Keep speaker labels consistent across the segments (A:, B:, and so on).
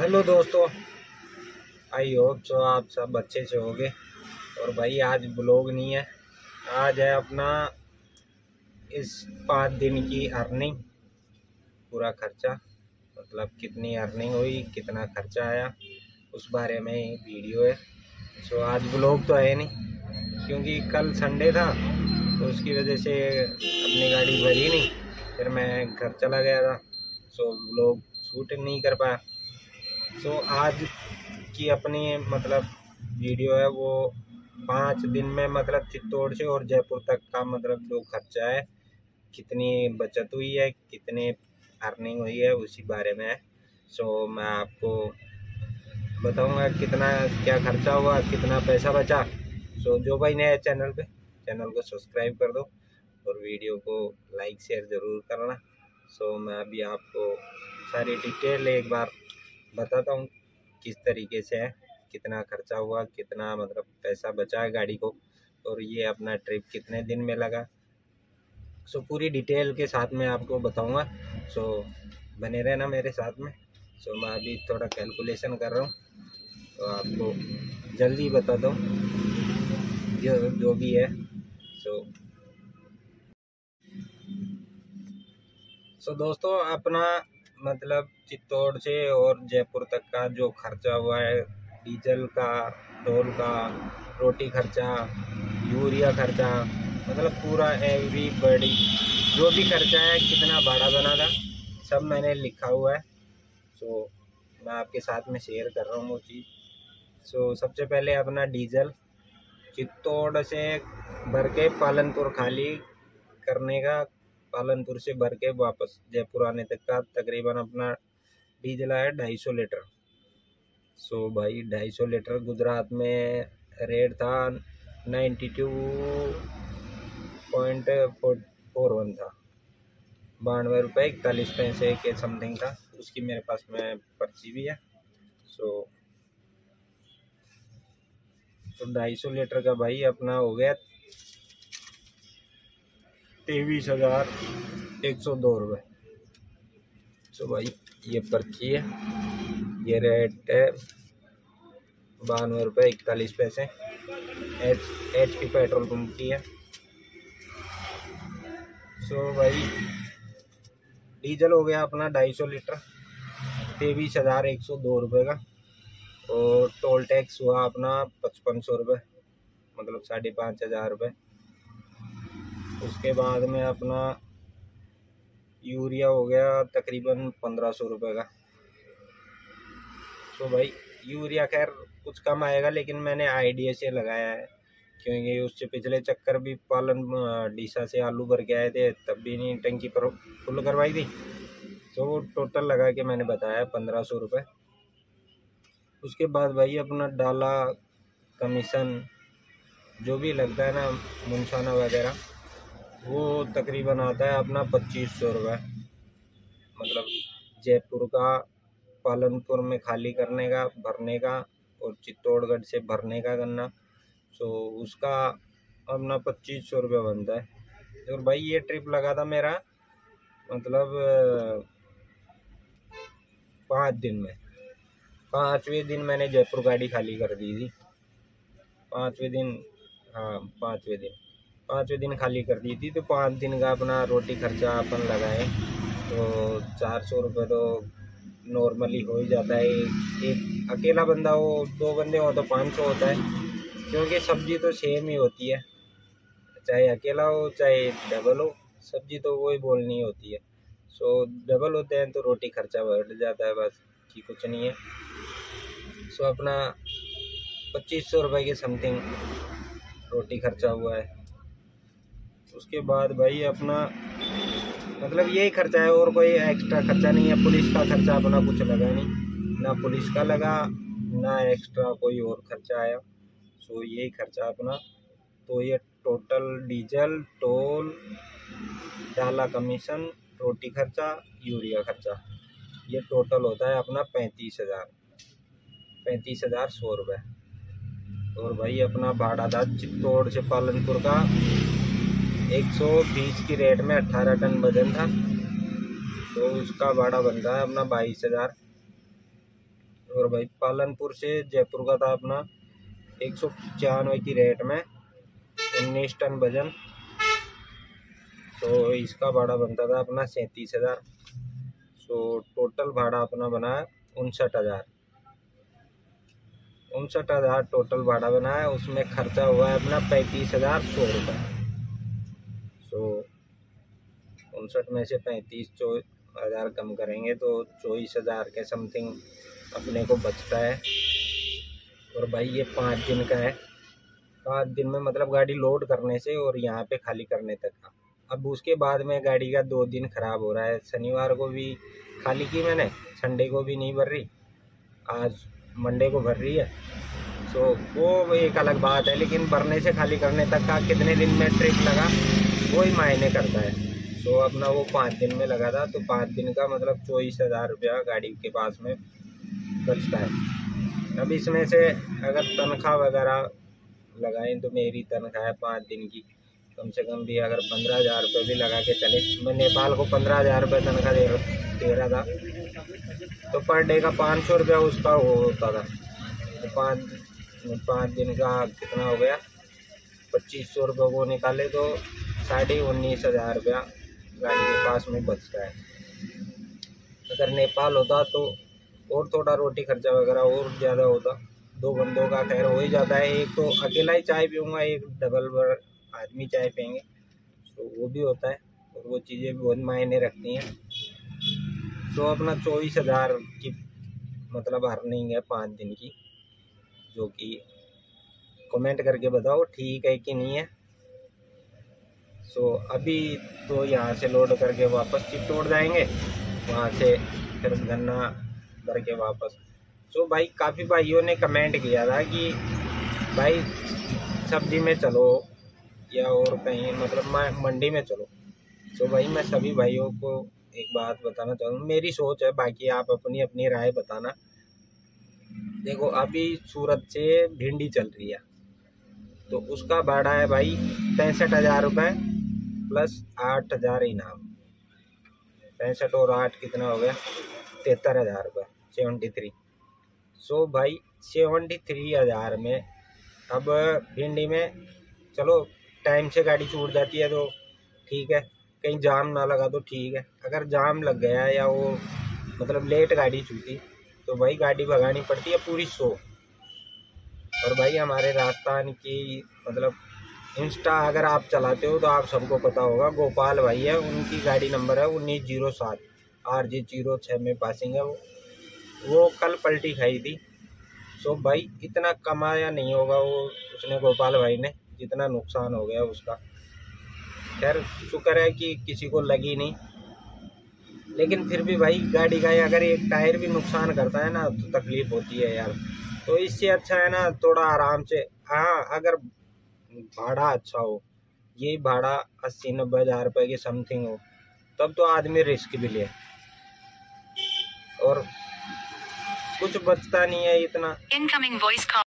A: Hello दोस्तों, I hope so आप सब अच्छे से होंगे। और भाई आज ब्लॉग नहीं है, आज है अपना इस 5 दिन की अर्निंग, पूरा खर्चा, मतलब कितनी अर्निंग हुई, कितना खर्चा आया, उस बारे में ही वीडियो है। सो आज ब्लॉग तो है नहीं क्योंकि कल संडे था, तो उसकी वजह से अपनी गाड़ी भरी नहीं, फिर मैं घर चला गया था, सो ब्लॉग शूट नहीं कर पाया। सो आज की अपनी मतलब वीडियो है वो 5 दिन में मतलब चित्तौड़ से और जयपुर तक का मतलब जो खर्चा है, कितनी बचत हुई है, कितने अर्निंग हुई है, उसी बारे में है। सो मैं आपको बताऊंगा कितना क्या खर्चा हुआ, कितना पैसा बचा। सो जो भाई नया चैनल को सब्सक्राइब कर दो और वीडियो को लाइक शेयर ज़रूर करना। सो मैं अभी आपको सारी डिटेल एक बार बताता हूँ किस तरीके से है, कितना खर्चा हुआ, कितना मतलब पैसा बचा है गाड़ी को, और ये अपना ट्रिप कितने दिन में लगा। सो पूरी डिटेल के साथ में आपको बताऊंगा। सो बने रहना मेरे साथ में। सो मैं अभी थोड़ा कैलकुलेशन कर रहा हूँ, तो आपको जल्दी बताता हूँ जो भी है। सो दोस्तों, अपना मतलब चित्तौड़ से और जयपुर तक का जो खर्चा हुआ है, डीजल का, टोल का, रोटी खर्चा, यूरिया खर्चा, मतलब पूरा एवरीबॉडी जो भी खर्चा है, कितना भाड़ा बना था, सब मैंने लिखा हुआ है। सो मैं आपके साथ में शेयर कर रहा हूँ वो चीज़। सो सबसे पहले अपना डीजल चित्तौड़ से भर के पालनपुर खाली करने का, पालनपुर से भर के वापस जयपुर आने तक का तकरीबन अपना डीजल आया 250 लीटर। सो भाई 250 लीटर गुजरात में रेट था 92.41 था, 92 रुपये 41 पैसे के समथिंग था। उसकी मेरे पास में पर्ची भी है। सो तो 250 लीटर का भाई अपना हो गया 23,102 रुपये। सो भाई ये पर्ची है, ये रेट है 92 रुपये 41 पैसे। एच पी पेट्रोल पंप की है। सो भाई डीजल हो गया अपना 250 लीटर 23,102 रुपये का, और टोल टैक्स हुआ अपना 5500 रुपये, मतलब 5,500 रुपये। उसके बाद में अपना यूरिया हो गया तकरीबन 1500 रुपये का। तो भाई यूरिया खैर कुछ कम आएगा, लेकिन मैंने आईडीए से लगाया है क्योंकि उससे पिछले चक्कर भी पालन डीसा से आलू भर के आए थे, तब भी नहीं टंकी पर फुल करवाई थी। तो वो टोटल लगा के मैंने बताया 1500 रुपये। उसके बाद भाई अपना डाला कमीशन जो भी लगता है ना, मुंशाना वगैरह, वो तकरीबन आता है अपना 2500 रुपये, मतलब जयपुर का पालनपुर में खाली करने का, भरने का, और चित्तौड़गढ़ से भरने का करना। सो उसका अपना 2500 रुपये बनता है। और भाई ये ट्रिप लगा था मेरा मतलब 5 दिन में। 5वें दिन मैंने जयपुर गाड़ी खाली कर दी थी। 5वें दिन, हाँ 5वें दिन खाली कर दी थी। तो 5 दिन का अपना रोटी खर्चा अपन लगाए तो 400 रुपये तो नॉर्मली हो ही जाता है। एक अकेला बंदा हो, 2 बंदे हो तो 500 होता है, क्योंकि सब्जी तो सेम ही होती है, चाहे अकेला हो चाहे डबल हो, सब्जी तो वही बोलनी होती है। सो डबल होते हैं तो रोटी खर्चा बढ़ जाता है, बस कि कुछ नहीं है। सो अपना 2500 रुपये के समथिंग रोटी खर्चा हुआ है। उसके बाद भाई अपना मतलब यही खर्चा है, और कोई एक्स्ट्रा खर्चा नहीं है। पुलिस का खर्चा अपना कुछ लगा नहीं, ना पुलिस का लगा, ना एक्स्ट्रा कोई और खर्चा आया। सो यही खर्चा अपना। तो ये टोटल डीजल, टोल, डाला कमीशन, रोटी खर्चा, यूरिया खर्चा, ये टोटल होता है अपना 35,100 रुपये। और भाई अपना भाड़ा था चित्तौड़ से पालनपुर का 120 की रेट में 18 टन वजन था, तो उसका भाड़ा बनता है अपना 22,000। और भाई पालनपुर से जयपुर का था अपना 195 की रेट में 19 टन वजन। तो इसका भाड़ा बनता था अपना 37,000। तो टोटल भाड़ा अपना बना है 59,000 टोटल भाड़ा बना है। उसमें खर्चा हुआ है अपना 35,100 रुपये। तो 59 में से 35,000 कम करेंगे तो 24,000 के समथिंग अपने को बचता है। और भाई ये 5 दिन का है। 5 दिन में मतलब गाड़ी लोड करने से और यहाँ पे खाली करने तक का। अब उसके बाद में गाड़ी का 2 दिन ख़राब हो रहा है। शनिवार को भी खाली की मैंने, संडे को भी नहीं भर रही, आज मंडे को भर रही है। तो वो एक अलग बात है, लेकिन भरने से खाली करने तक का कितने दिन में ट्रिप लगा वही मायने करता है। तो अपना वो 5 दिन में लगा था, तो 5 दिन का मतलब 24,000 रुपया गाड़ी के पास में बचता है। अब इसमें से अगर तनख्वाह वगैरह लगाएं तो मेरी तनख्वाह है 5 दिन की कम से कम भी अगर 15,000 रुपये भी लगा के चले। मैं नेपाल को 15,000 रुपये तनख्वाह दे रहा था, तो पर डे का 500 रुपया उसका वो होता था। तो 5 दिन का कितना हो गया, 2,500 रुपये को निकाले तो 19,500 रुपया गाड़ी के पास में बचता है। अगर नेपाल होता तो और थोड़ा रोटी खर्चा वगैरह और ज़्यादा होता। 2 बंदों का खैर हो ही जाता है। एक तो अकेला ही चाय पीऊँगा, एक डबल आदमी चाय पियेंगे, तो वो भी होता है। और वो चीज़ें भी बहुत मायने रखती हैं। तो अपना 24,000 की मतलब अर्निंग है 5 दिन की, जो कि कमेंट करके बताओ ठीक है कि नहीं है। सो अभी तो यहाँ से लोड करके वापस चित्तौड़ जाएंगे, वहाँ से फिर गन्ना भर के वापस। सो भाई काफ़ी भाइयों ने कमेंट किया था कि भाई सब्जी में चलो या और कहीं मतलब मंडी में चलो। तो भाई मैं सभी भाइयों को एक बात बताना चाहूँगा, मेरी सोच है, बाकी आप अपनी अपनी राय बताना। देखो अभी सूरत से भिंडी चल रही है, तो उसका भाड़ा है भाई 65,000 रुपये प्लस 8,000 इनाम। 65 और 8 कितना हो गया, 73,000 रुपये, 73। सो भाई 73,000 में अब भिंडी में चलो टाइम से गाड़ी छूट जाती है तो ठीक है, कहीं जाम ना लगा तो ठीक है। अगर जाम लग गया या वो मतलब लेट गाड़ी छूटी तो भाई गाड़ी भगानी पड़ती है पूरी 100। और भाई हमारे राजस्थान की मतलब इंस्टा अगर आप चलाते हो तो आप सबको पता होगा, गोपाल भाई है, उनकी गाड़ी नंबर है 1907 RG06 में पासिंग है। वो कल पलटी खाई थी। सो भाई इतना कमाया नहीं होगा वो उसने गोपाल भाई ने जितना नुकसान हो गया उसका। खैर शुक्र है कि किसी को लगी नहीं, लेकिन फिर भी भाई गाड़ी का अगर एक टायर भी नुकसान करता है ना तो तकलीफ होती है यार। तो इससे अच्छा है ना थोड़ा आराम से, हाँ अगर भाड़ा अच्छा हो, यही भाड़ा 80-90 हज़ार रुपये के समथिंग हो, तब तो आदमी रिस्क भी ले, और कुछ बचता नहीं है इतना। Incoming voice call.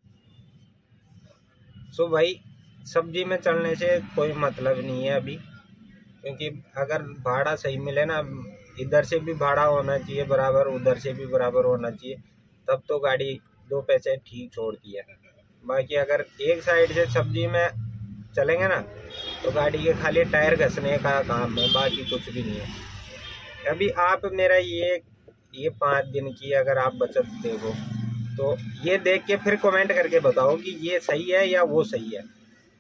A: सो भाई सब्जी में चलने से कोई मतलब नहीं है अभी, क्योंकि अगर भाड़ा सही मिले ना, इधर से भी भाड़ा होना चाहिए बराबर, उधर से भी बराबर होना चाहिए, तब तो गाड़ी 2 पैसे ठीक छोड़ती है। बाकी अगर एक साइड से सब्जी में चलेंगे ना तो गाड़ी के खाली टायर घसने का काम है, बाकी कुछ भी नहीं है। अभी आप मेरा ये 5 दिन की अगर आप बचत देखो तो ये देख के फिर कमेंट करके बताओ कि ये सही है या वो सही है।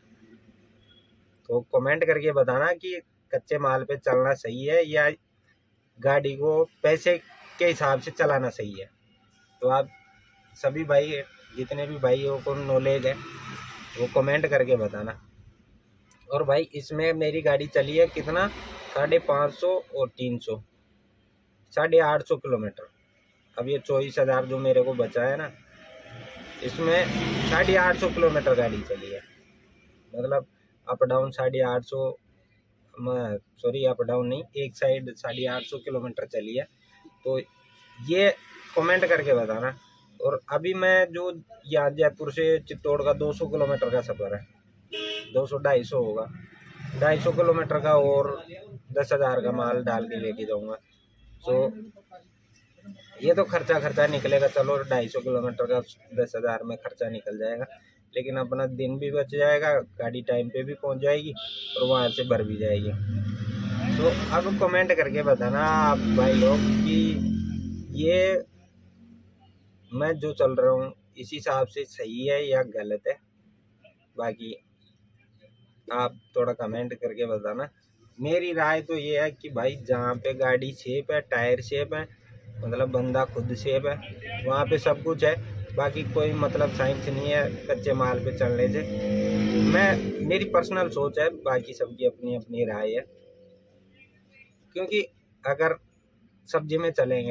A: तो कमेंट करके बताना कि कच्चे माल पे चलना सही है या गाड़ी को पैसे के हिसाब से चलाना सही है। तो आप सभी भाई जितने भी भाइयों को नॉलेज है वो कमेंट करके बताना। और भाई इसमें मेरी गाड़ी चली है कितना, 550 और 300, 850 किलोमीटर। अब ये 24,000 जो मेरे को बचा है ना, इसमें 850 किलोमीटर गाड़ी चली है। मतलब up down 850, sorry up down नहीं, एक साइड 850 किलोमीटर चली है। तो ये कमेंट करके बताना। और अभी मैं जो यहाँ जयपुर से चित्तौड़ का 200 किलोमीटर का सफ़र है, 200-250 होगा, 250 किलोमीटर का, और 10,000 का माल डाल के लेके जाऊँगा। तो ये तो खर्चा निकलेगा, चलो 250 किलोमीटर का 10,000 में खर्चा निकल जाएगा, लेकिन अपना दिन भी बच जाएगा, गाड़ी टाइम पे भी पहुंच जाएगी और वहाँ से भर भी जाएगी। तो अब कमेंट करके बताना आप भाई लोग कि ये मैं जो चल रहा हूँ इस हिसाब से सही है या गलत है। बाकी आप थोड़ा कमेंट करके बताना। मेरी राय तो ये है कि भाई जहाँ पे गाड़ी सेफ है, टायर सेफ है, मतलब बंदा खुद सेफ है, वहाँ पे सब कुछ है। बाकी कोई मतलब साइंस नहीं है कच्चे माल पे चलने से। मेरी पर्सनल सोच है, बाकी सबकी अपनी अपनी राय है। क्योंकि अगर सब्जी में चलेंगे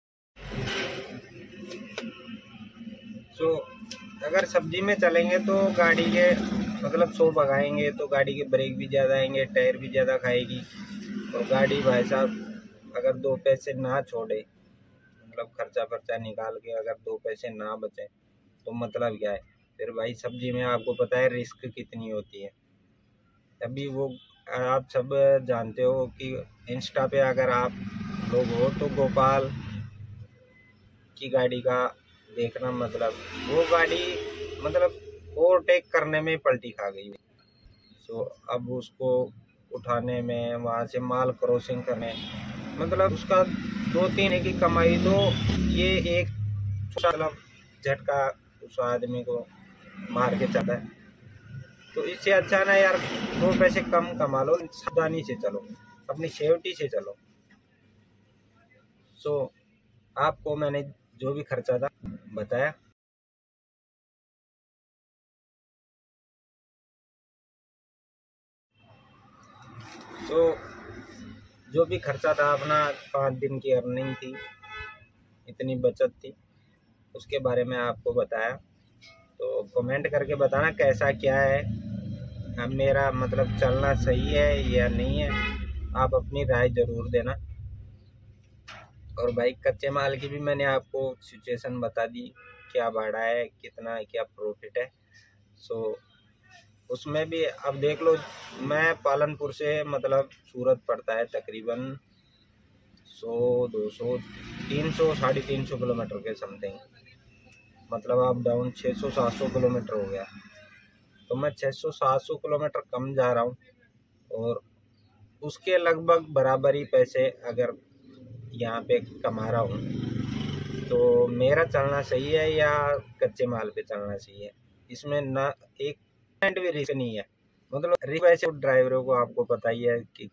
A: तो अगर सब्जी में चलेंगे तो गाड़ी के मतलब 100 भगाएंगे तो गाड़ी के ब्रेक भी ज़्यादा आएंगे, टायर भी ज़्यादा खाएगी। और गाड़ी भाई साहब अगर 2 पैसे ना छोड़े, मतलब खर्चा निकाल के अगर 2 पैसे ना बचे तो मतलब क्या है फिर भाई। सब्जी में आपको पता है रिस्क कितनी होती है। अभी वो आप सब जानते हो कि इंस्टा पे अगर आप लोग हो तो गोपाल की गाड़ी का देखना, मतलब वो गाड़ी मतलब ओवरटेक करने में पलटी खा गई। तो अब उसको उठाने में, वहाँ से माल क्रॉसिंग करने, मतलब उसका 2-3 की कमाई तो ये एक मतलब झटका उस आदमी को मार के चला है। तो इससे अच्छा ना यार 2 पैसे कम कमा लो, सावधानी से चलो, अपनी सेफ्टी से चलो। सो आपको मैंने जो भी खर्चा था बताया। तो जो भी खर्चा था अपना 5 दिन की अर्निंग थी, इतनी बचत थी, उसके बारे में आपको बताया। तो कमेंट करके बताना कैसा क्या है, अब मेरा मतलब चलना सही है या नहीं है, आप अपनी राय ज़रूर देना। और भाई कच्चे माल की भी मैंने आपको सिचुएशन बता दी, क्या भाड़ा है, कितना है, क्या प्रॉफिट है। सो उसमें भी अब देख लो, मैं पालनपुर से मतलब सूरत पड़ता है तकरीबन 100-200 300 350 किलोमीटर के समथिंग, मतलब अप डाउन 600-700 किलोमीटर हो गया। तो मैं 600-700 किलोमीटर कम जा रहा हूँ और उसके लगभग बराबर ही पैसे अगर यहाँ पे कमा रहा हूँ, तो मेरा चलना सही है या कच्चे माल पे चलना सही है। इसमें ना एक % भी रिस्क नहीं है, मतलब रिस्क वैसे ड्राइवरों को आपको पता ही है कि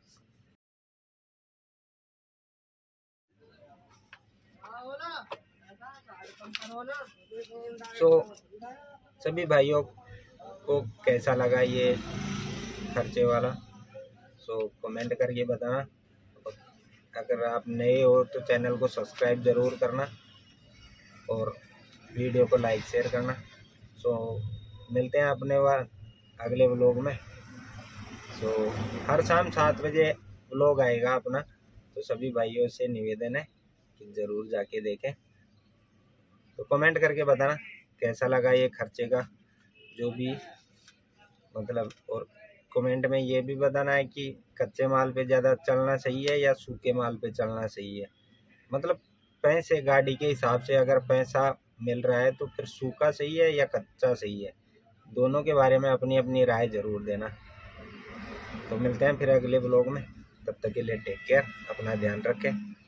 A: सभी भाइयों को कैसा लगा ये खर्चे वाला, कमेंट करके बताना। अगर आप नए हो तो चैनल को सब्सक्राइब ज़रूर करना और वीडियो को लाइक शेयर करना। मिलते हैं अपने अगले व्लॉग में। हर शाम 7 बजे व्लॉग आएगा अपना, तो सभी भाइयों से निवेदन है कि ज़रूर जाके देखें। तो कमेंट करके बताना कैसा लगा ये खर्चे का जो भी मतलब। और कमेंट में ये भी बताना है कि कच्चे माल पे ज़्यादा चलना सही है या सूखे माल पे चलना सही है। मतलब पैसे गाड़ी के हिसाब से अगर पैसा मिल रहा है तो फिर सूखा सही है या कच्चा सही है, दोनों के बारे में अपनी अपनी राय ज़रूर देना। तो मिलते हैं फिर अगले ब्लॉग में, तब तक के लिए टेक केयर, अपना ध्यान रखें।